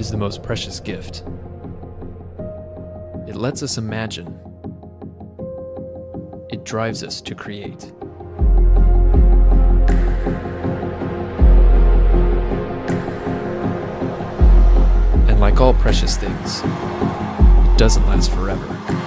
is the most precious gift. It lets us imagine. It drives us to create. And like all precious things, it doesn't last forever.